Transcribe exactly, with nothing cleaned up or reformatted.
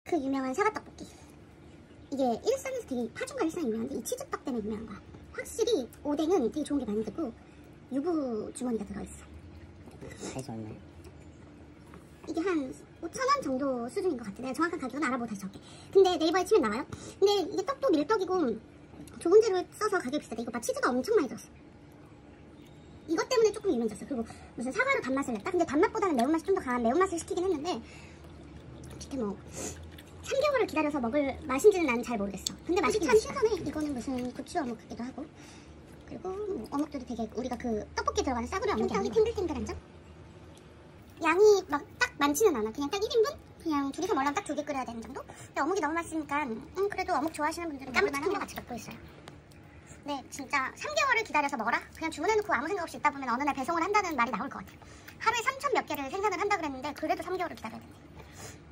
그 유명한 사과 떡볶이. 이게 일산에서 되게 파주가 일산이 유명한데 이 치즈떡 때문에 유명한 거야. 확실히 오뎅은 되게 좋은 게 많이 들고 유부 주머니가 들어있어. 사이즈 얼마야? 이게 한 오천 원 정도 수준인 것 같아. 내가 정확한 가격은 알아보고 다시 적게. 근데 네이버에 치면 나와요. 근데 이게 떡도 밀떡이고 좋은 재료를 써서 가격이 비싸다. 이거 봐, 치즈가 엄청 많이 들었어. 이것 때문에 조금 유명해졌어. 그리고 무슨 사과로 단맛을 냈다? 근데 단맛보다는 매운맛이 좀 더 강한 매운맛을 시키긴 했는데 밑에 뭐 삼 개월을 기다려서 먹을 맛인지는 난 잘 모르겠어. 근데 맛이 참 신선해. 이거는 무슨 고추 어묵 같기도 하고, 그리고 뭐 어묵들이 되게 우리가 그 떡볶이 들어가는 싸구려 어묵이 아니고 탱글탱글한 점? 양이 막 딱 많지는 않아. 그냥 딱 일 인분? 그냥 둘이서 먹으면 딱 두 개 끓여야 되는 정도? 근데 어묵이 너무 맛있으니까 음 그래도 어묵 좋아하시는 분들은 까무치킨 것 같이 먹고 있어요. 네, 진짜 삼 개월을 기다려서 먹어라? 그냥 주문해놓고 아무 생각 없이 있다 보면 어느 날 배송을 한다는 말이 나올 것 같아요. 하루에 삼천 몇 개를 생산을 한다 그랬는데 그래도 삼 개월을 기다려야 된대.